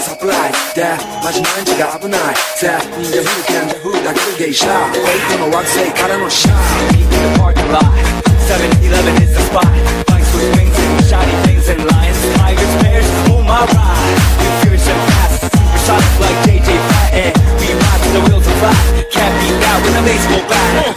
サプライズでマジ毎日が危ないぜ人間風賢者風だけで芸者フェイクの惑星からのシャー Deep in the parking lot 7-Eleven is the spot Bikes with wings and shiny things and lions Tigers, bears, oh my ride We're fierce and fast Supersonic like JJ Patton We ride till the wheels are flat Can't beat that with a baseball bat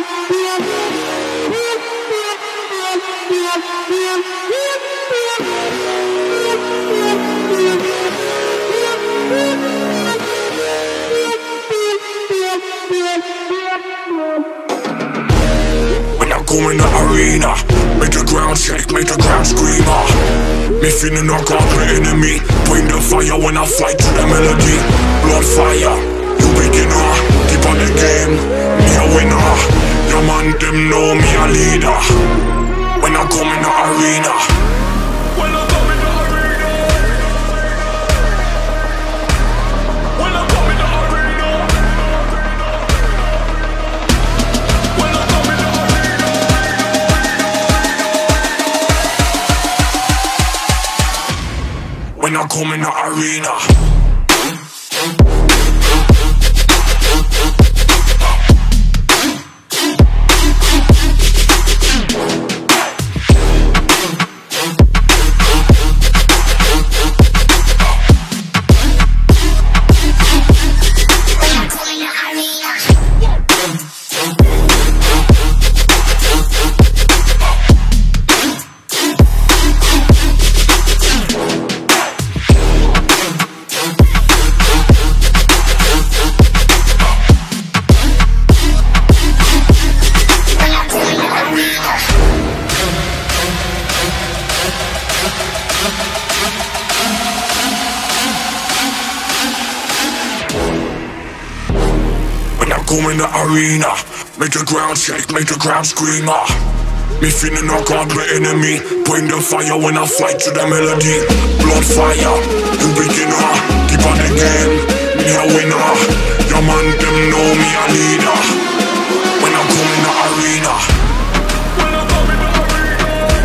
Come in the arena, make the ground shake, make the ground scream. Me feeling no complete enemy. Bring the fire when I fly to the melody. Blood fire, you beginner. Keep on the game, me a winner. Your man them know me a leader. When I come in the arena. When I come in the arena. When I come in the arena. When I come in the arena. When I come in the arena. Come in the arena, make the ground shake, make the ground scream. Me feeling no complete enemy. Bring the fire when I fly to the melody. Blood fire, you beginner. Keep on the game, me a winner. Your man them know me a leader. When I come in the arena. When I come in the arena.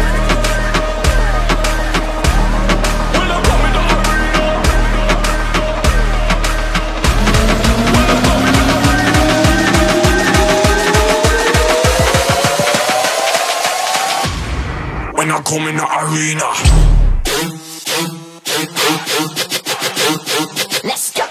When I come in the arena. When I come in the arena. When I come in the arena. Let's go.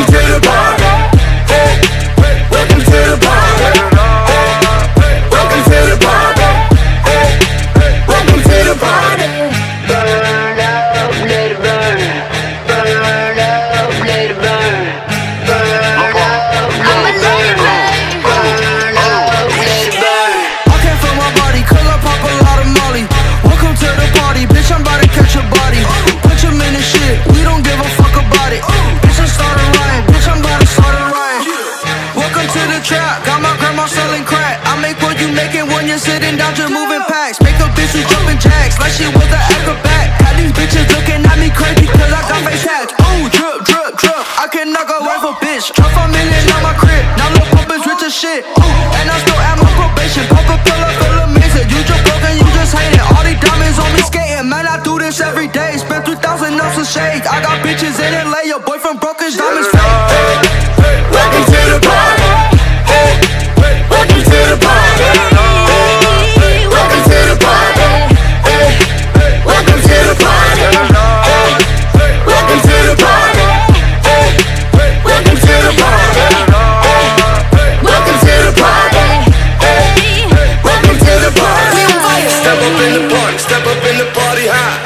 Welcome to And when you're sitting down, just moving packs. Make a bitch who's jumping jacks like she was an acrobat. Had these bitches looking at me crazy cause I got face tats. Oh, drip, drip, drip, I cannot go away for bitch. Drop $5 million on my crib, now Lil' Pump is rich as shit. Ooh, and I'm still at my probation. Coca-Cola full of mixer. You just broke and you just hate it. All these diamonds on me skating, man, I do this every day. Spend 3,000 ounces of shades. I got bitches in LA, your boyfriend broke his diamonds fake. Welcome to the party. Welcome to the party. Welcome to the party. Welcome to the party. Welcome to the party. Welcome to the party. Welcome to the party. Welcome to the party. Step up in the party, step up in the party high.